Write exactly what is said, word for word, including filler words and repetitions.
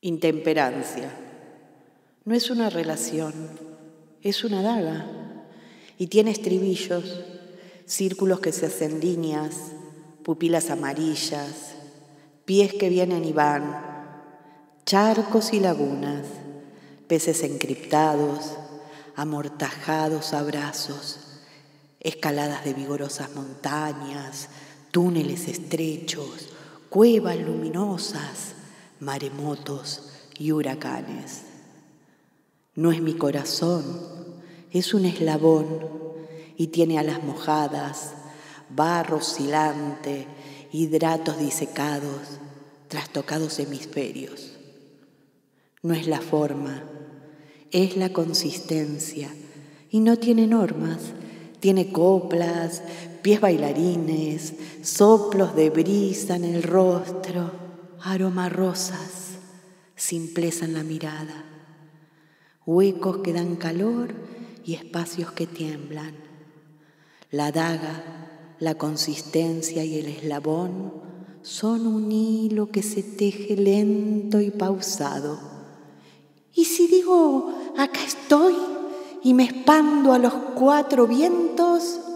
Intemperancia. No es una relación, es una daga. Y tiene estribillos, círculos que se hacen líneas, pupilas amarillas, pies que vienen y van, charcos y lagunas, peces encriptados, amortajados abrazos, escaladas de vigorosas montañas, túneles estrechos, cuevas luminosas, maremotos y huracanes. No es mi corazón, es un eslabón y tiene alas mojadas, barro oscilante, hidratos disecados, trastocados hemisferios. No es la forma, es la consistencia y no tiene normas, tiene coplas, pies bailarines, soplos de brisa en el rostro, aroma a rosas, simpleza en la mirada, huecos que dan calor y espacios que tiemblan. La daga, la consistencia y el eslabón son un hilo que se teje lento y pausado. Y si digo, acá estoy y me expando a los cuatro vientos,